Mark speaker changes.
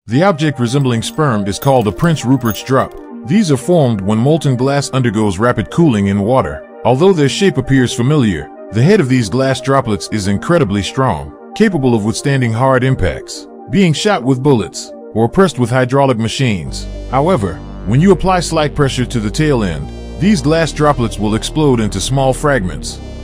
Speaker 1: The object resembling sperm is called a Prince Rupert's drop. These are formed when molten glass undergoes rapid cooling in water. Although their shape appears familiar, the head of these glass droplets is incredibly strong, capable of withstanding hard impacts, being shot with bullets, or pressed with hydraulic machines. However, when you apply slight pressure to the tail end, these glass droplets will explode into small fragments.